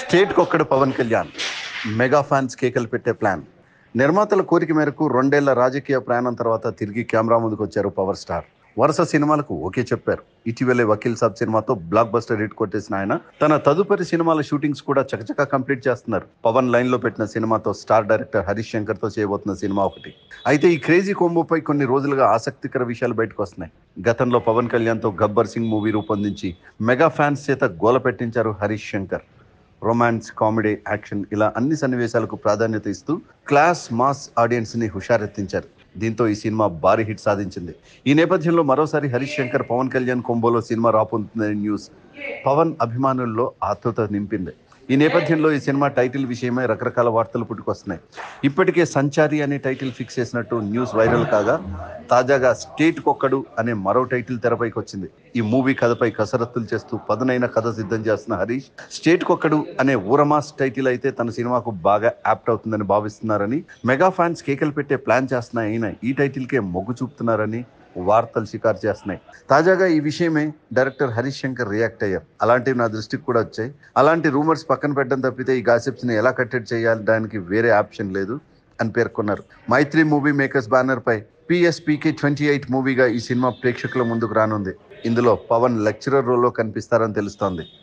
State కొక్కడు Pawan Kalyan mega fans కేకలు పెట్టే ప్లాన్. నిర్మాతల కోరిక మేరకు 2 ఏళ్ల రాజకీయ ప్రయాణం తర్వాత తిరిగి కెమెరా ముందుకు వచ్చారు పవర్ స్టార్. వరుస సినిమాలకు ఓకే చెప్పారు. ఇటీవలే వకీల్ సాబ్ సినిమాతో బ్లాక్ బస్టర్ హిట్ కొట్టేసిన ఆయన తన తదుపరి సినిమాల షూటింగ్స్ కూడా చకచకా కంప్లీట్ చేస్తున్నారు. పవన్ లైన్ లో పెట్టిన సినిమాతో స్టార్ డైరెక్టర్ హరీష్ శంకర్ తో చేయబోతున్న సినిమా ఒకటి. అయితే ఈ క్రేజీ కోంబోపై కొన్ని రోజులుగా ఆసక్తికర విషయాలు బయటకు వస్తున్నాయి. గతంలో పవన్ కళ్యాణ్ తో గబ్బర్ సింగ్ మూవీ రూపొందించి మెగా ఫ్యాన్స్ చేత గోల పెట్టించారు Harish Shankar. Romance, comedy, action ఇలా అన్ని సన్నివేశాలకు ప్రాధాన్యత ఇస్తూ క్లాస్ మాస్ ఆడియన్స్ ని హుషారెత్తించారు. దీంతో ఈ సినిమా భారీ హిట్ సాధించింది. ఈ నేపథ్యంలో మరోసారి హరీష్ శంకర్ పవన్ కళ్యాణ్ కొంబోలో సినిమా రాబోతుందనే న్యూస్ పవన్ అభిమానుల్లో ఆతృత నింపింది. ఈ నేపథ్యంలో ఈ సినిమా టైటిల్ విషయమై రకరకాల వార్తలు పుట్టుకొస్తున్నాయి. ఇప్పటికే సంచారి అనే టైటిల్ ఫిక్స్ చేసినట్టు న్యూస్ వైరల్ కాగా తాజాగా స్టేట్ కొక్కడు అనే మరో టైటిల్ తెరపైకి వచ్చింది. ఈ మూవీ కథపై కసరత్తులు చేస్తూ పదునైన కథ సిద్ధం చేస్తున్న హరీష్ స్టేట్ కొక్కడు అనే ఊరమాస్ టైటిల్ అయితే తన సినిమాకు బాగా యాప్ట్ అవుతుందని భావిస్తున్నారని, మెగా ఫ్యాన్స్ కేకలు పెట్టే ప్లాన్ చేస్తున్న ఆయన ఈ టైటిల్కే మొగ్గు చూపుతున్నారని వార్తలు షికారు చేస్తున్నాయి. తాజాగా ఈ విషయమే డైరెక్టర్ హరీష్ శంకర్ రియాక్ట్ అయ్యారు. అలాంటివి నా దృష్టికి కూడా వచ్చాయి. అలాంటి రూమర్స్ పక్కన పెట్టడం తప్పితే ఈ గాసిప్స్ ని ఎలా కట్టడి చేయాలి, దానికి వేరే ఆప్షన్ లేదు అని పేర్కొన్నారు. మైత్రి మూవీ మేకర్స్ బ్యానర్ పై PSPK 28 మూవీగా ఈ సినిమా ప్రేక్షకుల ముందుకు రానుంది. ఇందులో పవన్ లెక్చరర్ రోల్లో కనిపిస్తారని తెలుస్తోంది.